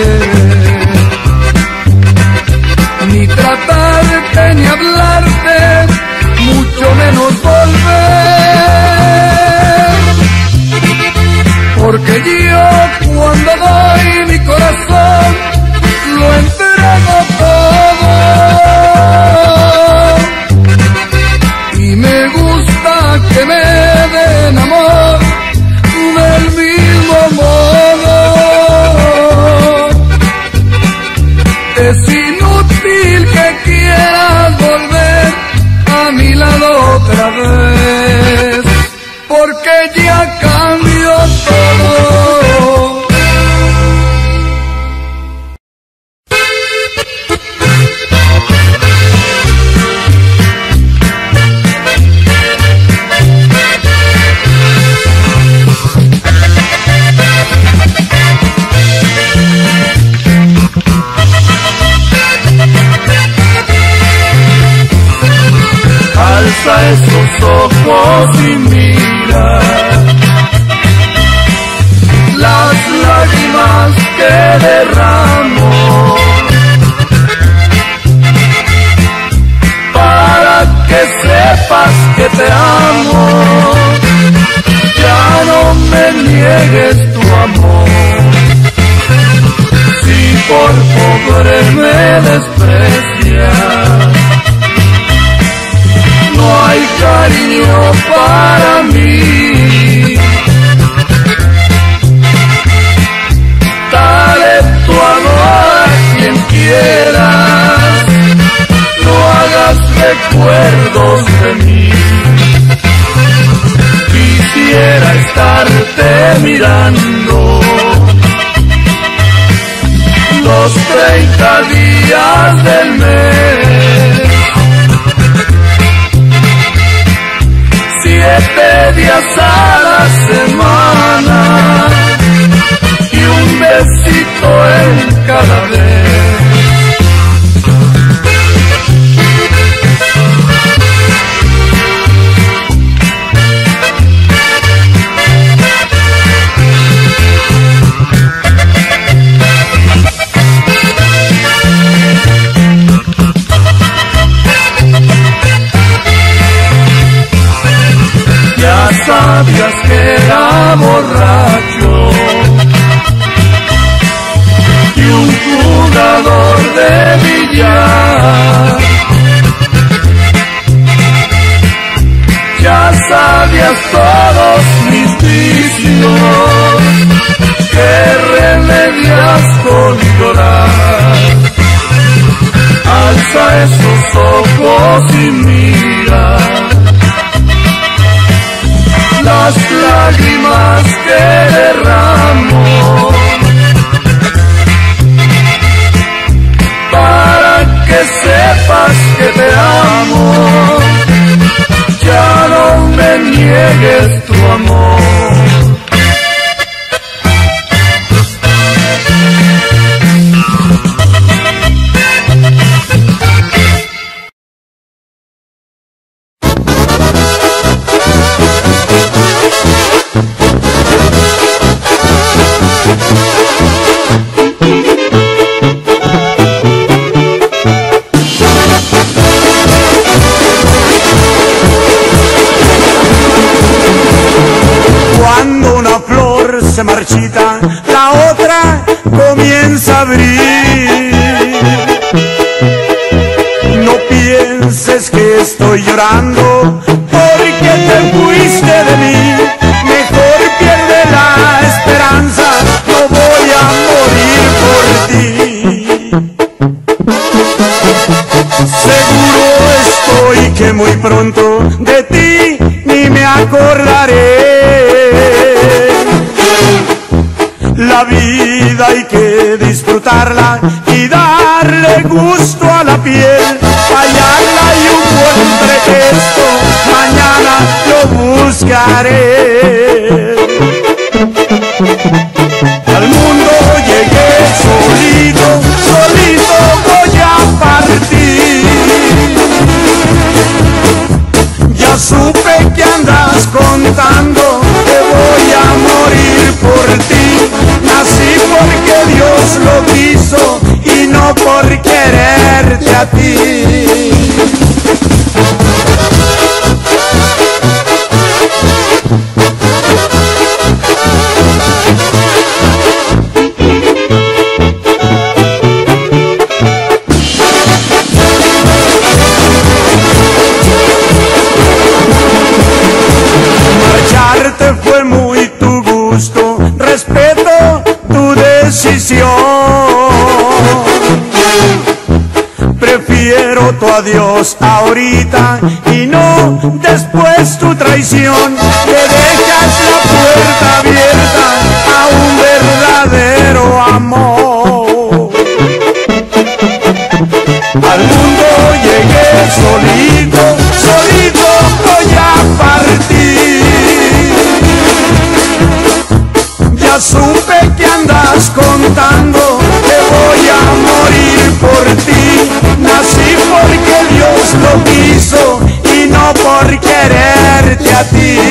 ni tratarte ni hablarte, mucho menos volver, porque yo cuando doy mi corazón lo entrego todo, y me gusta que me den amor del mismo modo. Es inútil que quieras volver a mi lado otra vez, porque ya cambió todo. Alza esos ojos y mira las lágrimas que derramo, para que sepas que te amo. Ya no me niegues tu amor, si por pobre me desprecias. No hay cariño para mí. Dale tu amor a quien quieras, no hagas recuerdos de mí. Quisiera estarte mirando los treinta días del mes, siete días a la semana y un besito en cada vez. Ya sabías que era borracho y un jugador de billar. Ya sabías todos mis vicios que remedias con llorar. Alza esos ojos y mira las lágrimas que derramo, para que sepas que te amo. Ya no me niegues tu amor. Se marchita, la otra comienza a abrir. No pienses que estoy llorando porque te fuiste de mí. Mejor pierde la esperanza, no voy a morir por ti. Seguro estoy que muy pronto de ti ni me acordaré. La vida hay que disfrutarla y darle gusto a la piel, hallarla y un buen pretexto, mañana lo buscaré. Al mundo llegué solito, solito voy a partir. Ya supe que andas contando que voy a morir por ti. a ti. Marcharte fue muy tu gusto, respeto tu decisión. Prefiero tu adiós ahorita y no después tu traición. Que dejas la puerta abierta a un verdadero amor. Al mundo llegué solito, solito voy a partir. Ya supe que andas contando que voy a morir por ti. Nací porque Dios lo quiso y no por quererte a ti.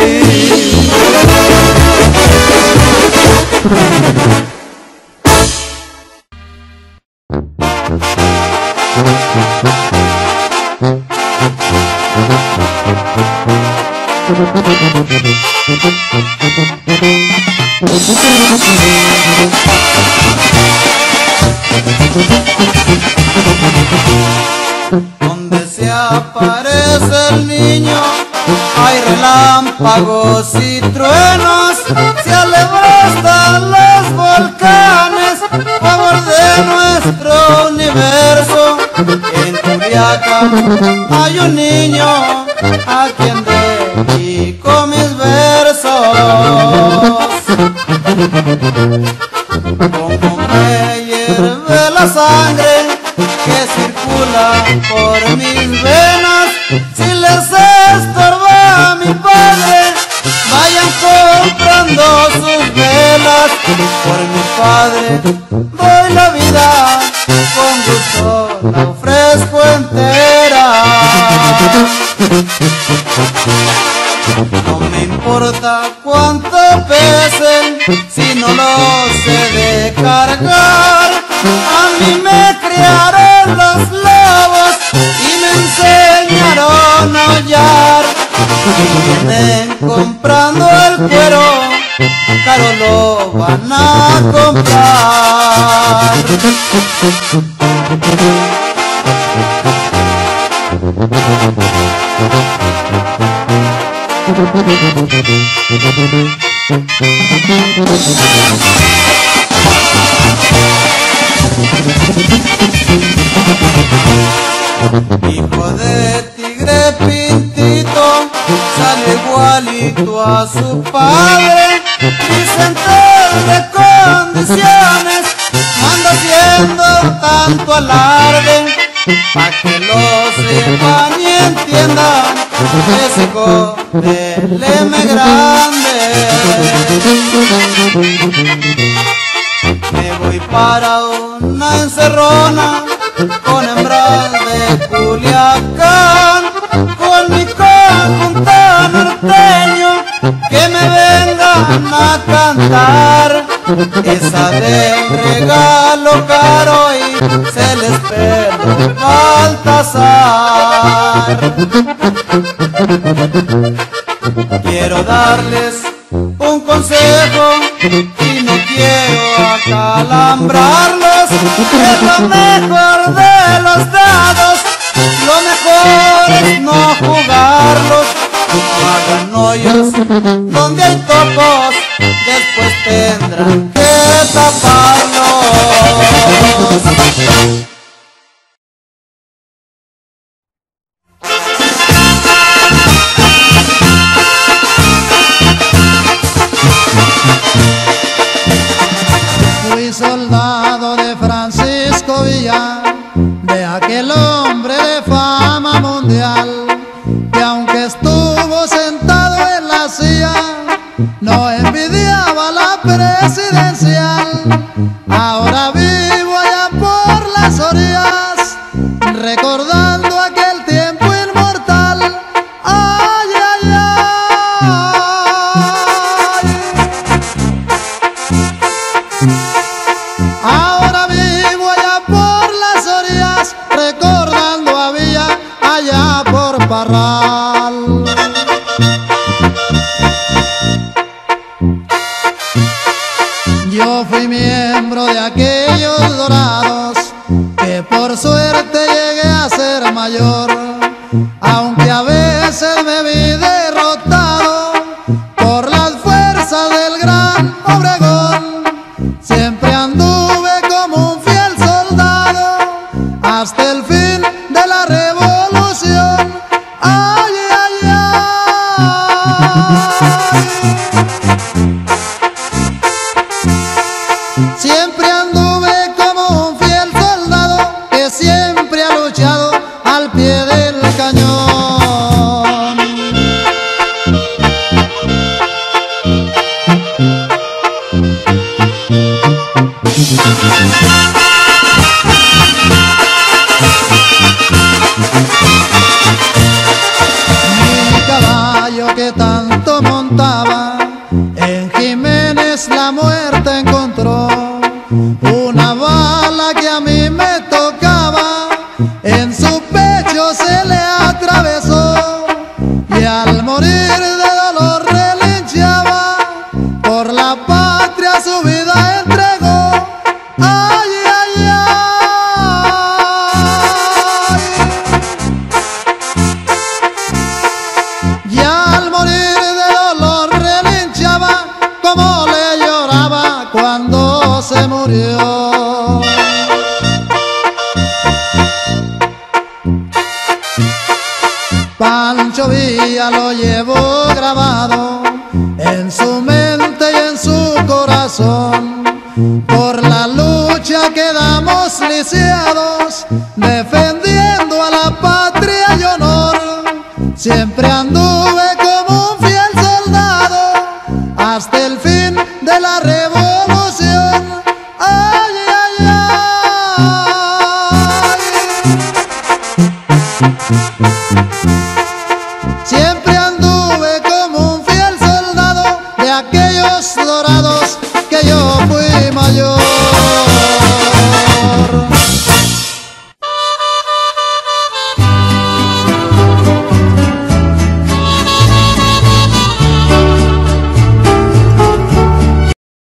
Donde se aparece el niño hay relámpagos y truenos, se alebrestan los volcanes, favor de nuestro universo. En Culiacán hay un niño a quien dedico mis versos. Como me hierve la sangre que circula por mis venas, si les estorba a mi padre, vayan comprando sus velas. Por mi padre doy la vida, con gusto la ofrezco entera. No me importa cuánto pesen, si no lo sé de cargar. A mí me criaron los lobos y me enseñaron a hollar. Si vienen comprando el cuero, caro lo van a comprar. Hijo de tigre pintito, sale igualito a su padre. Vicente de condiciones, anda haciendo tanto alarde. Pa' que lo sepan y entiendan, ese Godel grande. Me voy para una encerrona con hembras de Culiacán, con mi conjunto norteño, que me vengan a cantar. Esa de regalo caro y se les pelo Baltasar. Quiero darles un consejo y no quiero acalambrarlos. Es lo mejor de los dados, lo mejor es no jugarlos. No hagan hoyos donde hay topos, después tendrán que taparlos. Fui soldado de Francisco Villa, de aquel hombre de fama mundial, que aunque estuvo sentado en la silla, no envidiaba la presidencial. Ahora vivo allá por las orillas, recordando aquel tiempo inmortal. Ay, ay, ay. Ahora vivo allá por las orillas, recordando mayor, aunque a veces me vi derrotado por las fuerzas del gran Obregón. Siempre anduve como un fiel soldado hasta el fin de la revolución. Ay, ay, ay. Siempre anduve como un fiel soldado que siempre ha luchado al pie del cañón. Mi caballo que tanto montaba, en Jiménez la muerte encontró. Una bala que a mí me tocaba, en su pecho se le atravesó, y al morir de dolor relinchaba, por la patria su vida entregó. Ay, ay, ay. Y al morir de dolor relinchaba, como le lloraba cuando se murió. Pancho Villa lo llevó grabado en su mente y en su corazón, por la lucha quedamos lisiados de